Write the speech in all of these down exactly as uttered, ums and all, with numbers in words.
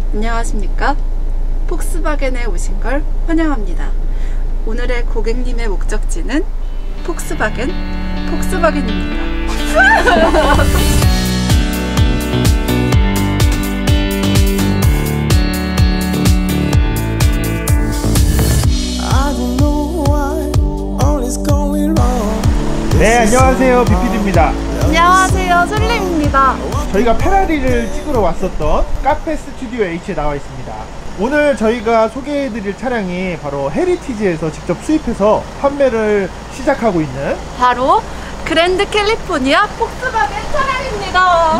안녕하십니까? 폭스바겐에 오신 걸 환영합니다. 오늘의 고객님의 목적지는 폭스바겐, 폭스바겐입니다. 네, 안녕하세요. 비피디입니다. 안녕하세요. 솔림입니다. 저희가 페라리를 찍으러 왔었던 카페 스튜디오 H에 나와 있습니다. 오늘 저희가 소개해드릴 차량이 바로 헤리티지에서 직접 수입해서 판매를 시작하고 있는 바로 그랜드 캘리포니아 폭스바겐 차량입니다.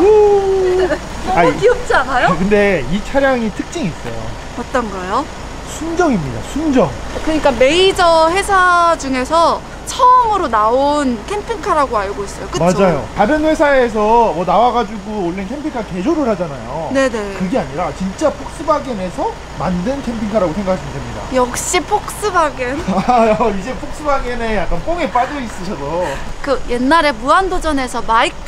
너무 아니, 귀엽지 않아요? 근데 이 차량이 특징이 있어요. 어떤 거요? 순정입니다. 순정. 그러니까 메이저 회사 중에서 처음으로 나온 캠핑카라고 알고 있어요. 그쵸? 맞아요. 다른 회사에서 뭐 나와가지고 올린 캠핑카 개조를 하잖아요. 네네. 그게 아니라 진짜 폭스바겐에서 만든 캠핑카라고 생각하시면 됩니다. 역시 폭스바겐. 이제 폭스바겐에 약간 뽕에 빠져 있으셔도 그 옛날에 무한도전에서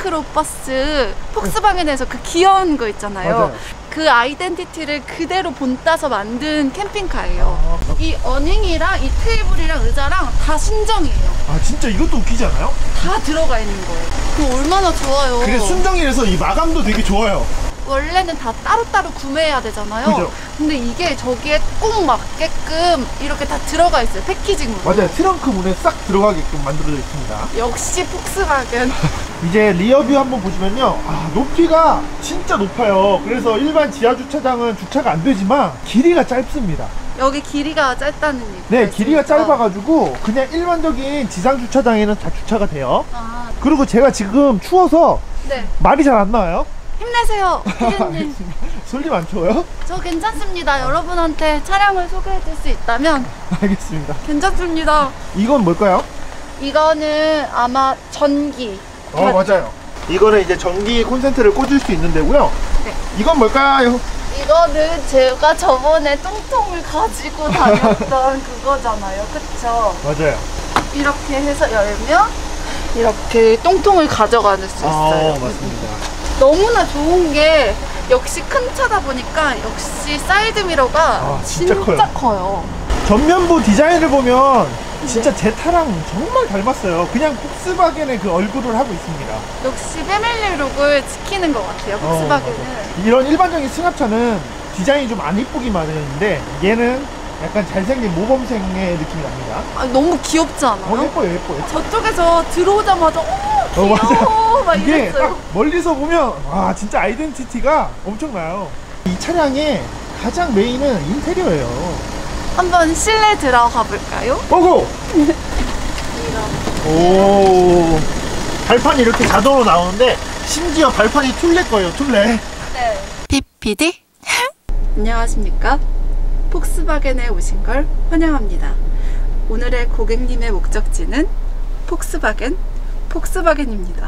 마이크로버스 폭스바겐에서 그 귀여운 거 있잖아요. 맞아요. 그 아이덴티티를 그대로 본따서 만든 캠핑카예요. 아, 이 어닝이랑 이 테이블이랑 의자랑 다 순정이에요. 아 진짜 이것도 웃기지 않아요? 다 들어가 있는 거예요. 그거 얼마나 좋아요. 그게 순정이라서 이 마감도 되게 좋아요. 원래는 다 따로따로 구매해야 되잖아요. 그죠? 근데 이게 저기에 꼭 맞게끔 이렇게 다 들어가 있어요. 패키징으로. 맞아요. 트렁크 문에 싹 들어가게끔 만들어져 있습니다. 역시 폭스바겐. 이제 리어뷰 한번 보시면요, 아, 높이가 진짜 높아요. 그래서 일반 지하 주차장은 주차가 안 되지만 길이가 짧습니다. 여기 길이가 짧다는 얘기. 네, 길이가 짧아가지고 그냥 일반적인 지상 주차장에는 다 주차가 돼요. 아, 그리고 제가 지금 추워서 네. 말이 잘 안 나와요. 힘내세요, 피디님. 솔림 안 추워요? 저 괜찮습니다. 여러분한테 차량을 소개해줄 수 있다면 알겠습니다. 괜찮습니다. 이건 뭘까요? 이거는 아마 전기. 어, 맞아요. 이거는 이제 전기 콘센트를 꽂을 수 있는 데고요. 네. 이건 뭘까요? 이거는 제가 저번에 똥통을 가지고 다녔던 그거잖아요. 그쵸? 맞아요. 이렇게 해서 열면 이렇게 똥통을 가져갈 수 있어요. 아, 맞습니다. 너무나 좋은 게 역시 큰 차다 보니까 역시 사이드미러가 아, 진짜 진짜, 커요. 커요. 전면부 디자인을 보면 진짜 제타랑 정말 닮았어요. 그냥 폭스바겐의 그 얼굴을 하고 있습니다. 역시 패밀리 룩을 지키는 것 같아요. 폭스바겐은. 어, 이런 일반적인 승합차는 디자인이 좀 안 이쁘기만 했는데 얘는 약간 잘생긴 모범생의 느낌이 납니다. 아, 너무 귀엽지 않아요? 어, 예뻐요, 예뻐요. 저쪽에서 들어오자마자 오, 귀여워 어, 막 이게 이랬어요. 딱 멀리서 보면 와, 진짜 아이덴티티가 엄청나요. 이 차량의 가장 메인은 인테리어예요. 한번 실내 들어가 볼까요? 고고! 오, 발판이 이렇게 자동으로 나오는데 심지어 발판이 툴레 거예요. 툴레. 네. 피피디 안녕하십니까? 폭스바겐에 오신 걸 환영합니다. 오늘의 고객님의 목적지는 폭스바겐, 폭스바겐입니다.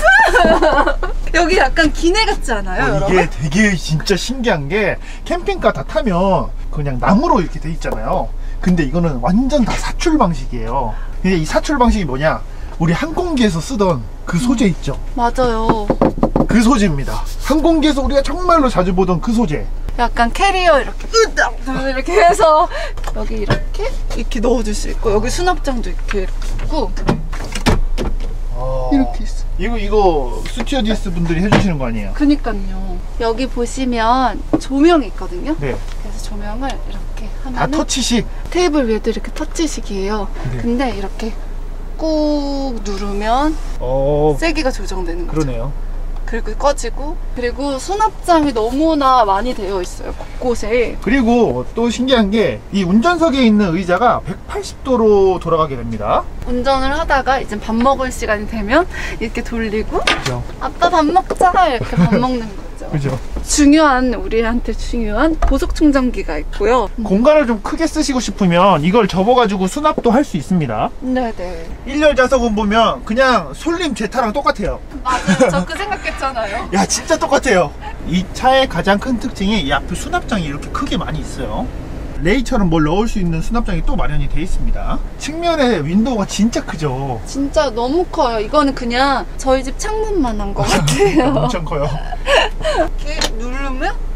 여기 약간 기내 같지 않아요, 어, 여러분? 이게 되게 진짜 신기한 게 캠핑카 다 타면 그냥 나무로 이렇게 돼 있잖아요. 근데 이거는 완전 다 사출 방식이에요. 근데 이 사출 방식이 뭐냐, 우리 항공기에서 쓰던 그 소재 있죠? 맞아요. 그 소재입니다. 항공기에서 우리가 정말로 자주 보던 그 소재. 약간 캐리어 이렇게 으딱 이렇게 해서 여기 이렇게 이렇게 넣어줄 수 있고, 여기 수납장도 이렇게 이렇게 있고 어... 이렇게 있어. 이거 이거 스튜어디스 분들이 해주시는 거 아니에요? 그니까요. 여기 보시면 조명이 있거든요. 네. 그래서 조명을 이렇게 다 하면 터치식. 테이블 위에도 이렇게 터치식이에요. 네. 근데 이렇게 꾹 누르면 어, 세기가 조정되는 거죠. 그러네요. 그리고 꺼지고, 그리고 수납장이 너무나 많이 되어 있어요, 곳곳에. 그리고 또 신기한 게 이 운전석에 있는 의자가 백팔십 도로 돌아가게 됩니다. 운전을 하다가 이제 밥 먹을 시간이 되면 이렇게 돌리고 그죠? 아빠 밥 먹자 이렇게 밥 먹는 거죠. 그죠? 중요한, 우리한테 중요한 보석 충전기가 있고요. 공간을 좀 크게 쓰시고 싶으면 이걸 접어가지고 수납도 할 수 있습니다. 네네. 일렬 좌석은 보면 그냥 솔림 제타랑 똑같아요. 맞아요. 저 그 생각했잖아요. 야, 진짜 똑같아요. 이 차의 가장 큰 특징이 이 앞에 수납장이 이렇게 크게 많이 있어요. 레이처럼 뭘 넣을 수 있는 수납장이 또 마련이 되어 있습니다. 측면에 윈도우가 진짜 크죠. 진짜 너무 커요. 이거는 그냥 저희 집 창문만 한 것 같아요. 엄청 커요. 이렇게 누르면 이렇게 뚝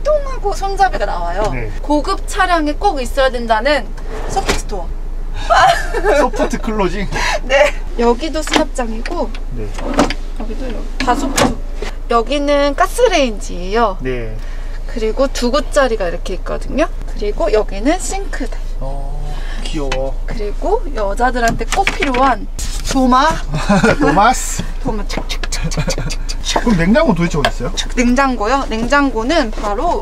수동하고 손잡이가 나와요. 네. 고급 차량에 꼭 있어야 된다는 소프트 스토어. 소프트 클로징. 네. 여기도 수납장이고, 네. 여기도 여기 다 소프트. 여기는 가스레인지예요. 네. 그리고 두 구짜리가 이렇게 있거든요. 그리고 여기는 싱크대. 어, 귀여워. 그리고 여자들한테 꼭 필요한 도마. 도마스. 도마 착착착착착착. 그럼 냉장고 도대체 어디 있어요? 냉장고요? 냉장고는 바로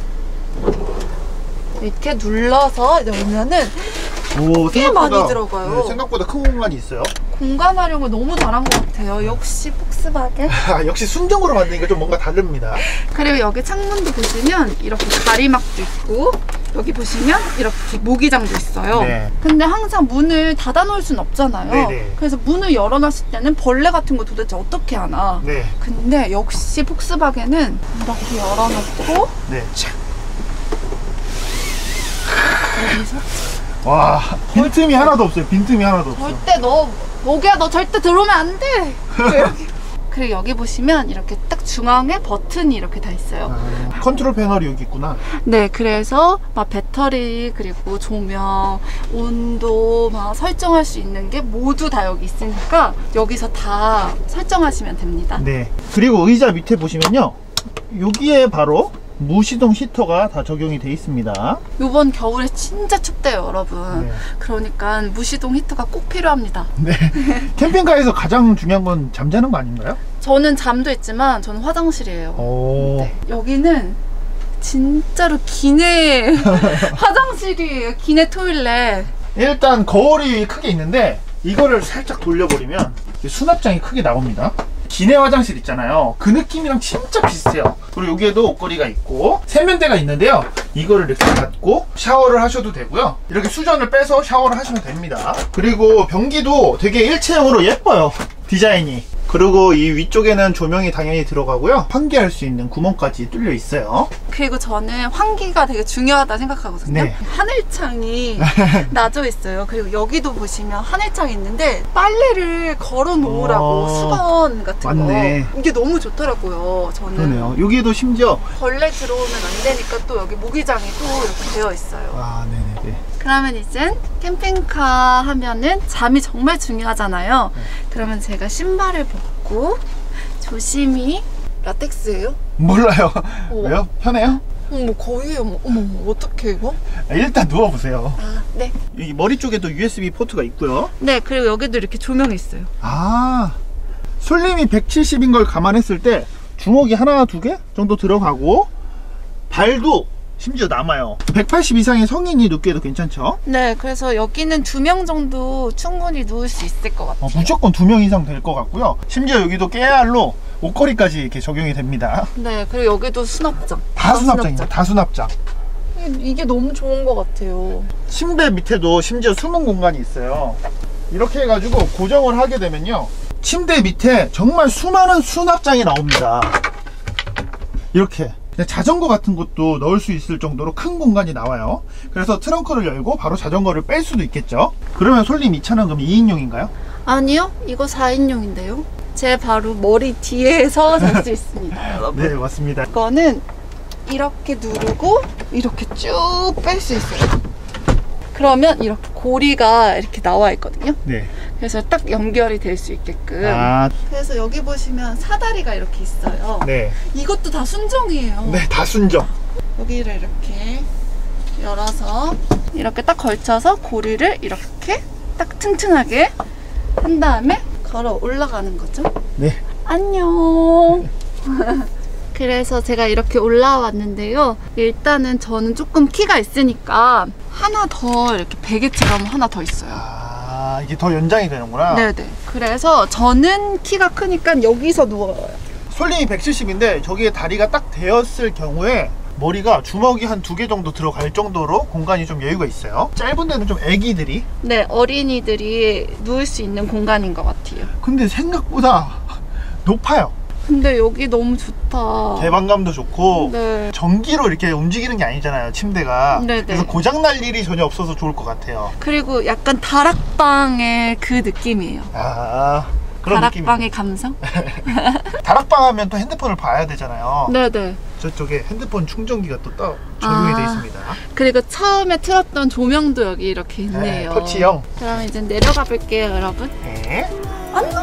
이렇게 눌러서 열면은 오, 꽤 많이 들어가요. 네, 생각보다 큰 공간이 있어요. 공간 활용을 너무 잘한 것 같아요. 역시 폭스바겐. 아, 역시 순정으로 만드니까 좀 뭔가 다릅니다. 그리고 여기 창문도 보시면 이렇게 가리막도 있고, 여기 보시면 이렇게 모기장도 있어요. 네. 근데 항상 문을 닫아 놓을 순 없잖아요. 네네. 그래서 문을 열어놨을 때는 벌레 같은 거 도대체 어떻게 하나. 네. 근데 역시 폭스바겐은 이렇게 열어놓고 네. 여기서 와, 빈틈이 하나도 없어요. 빈틈이 하나도 없어. 절대 너 모기야 너 절대 들어오면 안 돼. 그리고 여기 보시면 이렇게 딱 중앙에 버튼이 이렇게 다 있어요. 아, 컨트롤 패널이 여기 있구나. 네, 그래서 막 배터리 그리고 조명, 온도 막 설정할 수 있는 게 모두 다 여기 있으니까 여기서 다 설정하시면 됩니다. 네. 그리고 의자 밑에 보시면요, 여기에 바로 무시동 히터가 다 적용이 돼 있습니다. 이번 겨울에 진짜 춥대요, 여러분. 네. 그러니까 무시동 히터가 꼭 필요합니다. 네. 캠핑카에서 가장 중요한 건 잠자는 거 아닌가요? 저는 잠도 있지만 저는 화장실이에요. 오. 네. 여기는 진짜로 기내 화장실이에요. 기내 토일렛. 일단 거울이 크게 있는데 이거를 살짝 돌려버리면 수납장이 크게 나옵니다. 기내 화장실 있잖아요. 그 느낌이랑 진짜 비슷해요. 그리고 여기에도 옷걸이가 있고 세면대가 있는데요. 이거를 이렇게 닫고 샤워를 하셔도 되고요. 이렇게 수전을 빼서 샤워를 하시면 됩니다. 그리고 변기도 되게 일체형으로 예뻐요, 디자인이. 그리고 이 위쪽에는 조명이 당연히 들어가고요. 환기할 수 있는 구멍까지 뚫려 있어요. 그리고 저는 환기가 되게 중요하다 생각하거든요. 네. 하늘창이 놔져 있어요. 그리고 여기도 보시면 하늘창이 있는데 빨래를 걸어 놓으라고 어, 수건 같은 맞네. 거. 이게 너무 좋더라고요. 저는. 그러네요. 여기에도 심지어 벌레 들어오면 안 되니까 또 여기 모기장이도 이렇게 되어 있어요. 아, 네네네. 그러면 이젠 캠핑카 하면은 잠이 정말 중요하잖아요. 네. 그러면 제가 신발을 벗고 조심히 라텍스예요? 몰라요. 어. 왜요? 편해요? 어머 거의 어머 어머 어떡해 이거? 일단 누워보세요. 아 네. 여기 머리 쪽에도 유에스비 포트가 있고요. 네, 그리고 여기도 이렇게 조명이 있어요. 아, 솔림이 백칠십인 걸 감안했을 때 주먹이 하나 두 개 정도 들어가고 발도 심지어 남아요. 백팔십 이상의 성인이 눕기에도 괜찮죠? 네, 그래서 여기는 두 명 정도 충분히 누울 수 있을 것 같아요. 어, 무조건 두 명 이상 될 것 같고요. 심지어 여기도 깨알로 옷걸이까지 이렇게 적용이 됩니다. 네, 그리고 여기도 수납장. 다 수납장입니다. 다 수납장. 이게 너무 좋은 것 같아요. 침대 밑에도 심지어 숨은 공간이 있어요. 이렇게 해가지고 고정을 하게 되면요, 침대 밑에 정말 수많은 수납장이 나옵니다. 이렇게 자전거 같은 것도 넣을 수 있을 정도로 큰 공간이 나와요. 그래서 트렁크를 열고 바로 자전거를 뺄 수도 있겠죠. 그러면 솔림 이 차는 그럼 이 인용인가요? 아니요, 이거 사 인용인데요. 제 바로 머리 뒤에서 잘 수 있습니다, 여러분. 네, 맞습니다. 이거는 이렇게 누르고 이렇게 쭉 뺄 수 있어요. 그러면 이렇게 고리가 이렇게 나와 있거든요. 네. 그래서 딱 연결이 될 수 있게끔. 아, 그래서 여기 보시면 사다리가 이렇게 있어요. 네. 이것도 다 순정이에요. 네, 다 순정. 여기를 이렇게 열어서 이렇게 딱 걸쳐서 고리를 이렇게 딱 튼튼하게 한 다음에 걸어 올라가는 거죠. 네. 안녕. 그래서 제가 이렇게 올라왔는데요. 일단은 저는 조금 키가 있으니까 하나 더 이렇게 베개처럼 하나 더 있어요. 아, 이게 더 연장이 되는구나. 네네. 그래서 저는 키가 크니까 여기서 누워요. 솔림이 백칠십인데 저기에 다리가 딱 되었을 경우에 머리가 주먹이 한 두 개 정도 들어갈 정도로 공간이 좀 여유가 있어요. 짧은 데는 좀 애기들이. 네, 어린이들이 누울 수 있는 공간인 것 같아요. 근데 생각보다 높아요. 근데 여기 너무 좋다. 개방감도 좋고. 네. 전기로 이렇게 움직이는 게 아니잖아요, 침대가. 네네. 그래서 고장날 일이 전혀 없어서 좋을 것 같아요. 그리고 약간 다락방의 그 느낌이에요. 아, 그런 다락방의 느낌이에요. 감성? 다락방 하면 또 핸드폰을 봐야 되잖아요. 네네. 저쪽에 핸드폰 충전기가 또 따, 적용이 아. 되어 있습니다. 그리고 처음에 틀었던 조명도 여기 이렇게 네, 있네요. 터치형. 그럼 이제 내려가 볼게요, 여러분. 네. 안녕.